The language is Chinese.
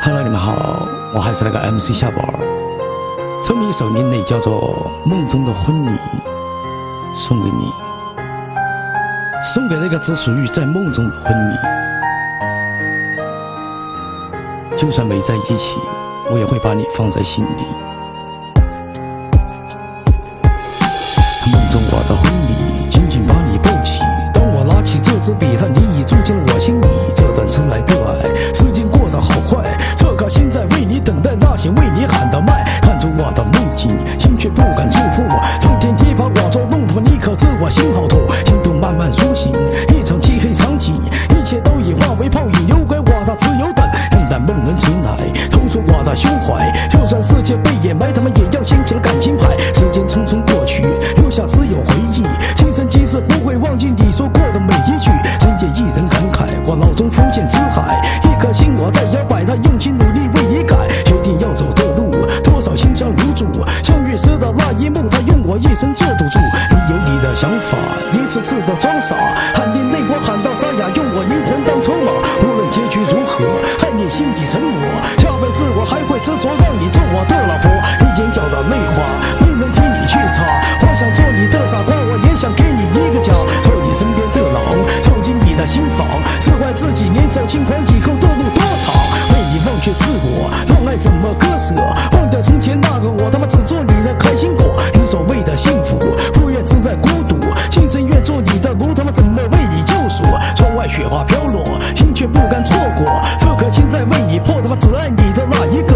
Hello， 你们好，我还是那个 MC 夏宝儿，这么一首另类叫做《梦中的婚礼》，送给你，送给那个只属于在梦中的婚礼。就算没在一起，我也会把你放在心里。梦中我的婚礼，紧紧把你抱起。当我拿起这支笔，你已住进了我心里。这段迟来的爱，时间过得好快，这颗心在为你等待，那些为你喊的麦，看着我的梦境，心却不敢触碰。苍天一把广州弄破，你可知我心好痛，心动慢慢苏醒，一场漆黑场景，一切都已化为泡影，留给我的只有等，但梦能重来，投入我的胸怀。就算世界被掩埋，他们也要掀起了感情牌。时间匆匆过去，留下只有回忆，今生今世不会忘记你说过的每一句。深夜一人感慨，我脑中浮现辞海，一颗心我在摇摆，他用心努力为你改，决定要走的路，多少心酸无助。相遇时的那一幕，他用我一生做赌注。你有你的想法，一次次的装傻，喊你泪我喊到沙哑，用我灵魂当筹码。无论结局如何，害你心底沉默，下辈子我还会执着让你做我的老婆。你眼角的泪花没人替你去擦，我想做你的傻瓜，我也想给你一个家，做你身边的狼，闯进你的心房，释怀自己年少轻狂以后的路多长。为你忘却自我，让爱怎么割舍，忘掉从前那个我，他妈只做你的开心果。你所谓的幸福，不愿只在孤独，今生愿做你的奴，他妈怎么为你救赎？窗外雪花飘落，心却不甘错过，这颗心在为你破，他妈只爱你的那一个。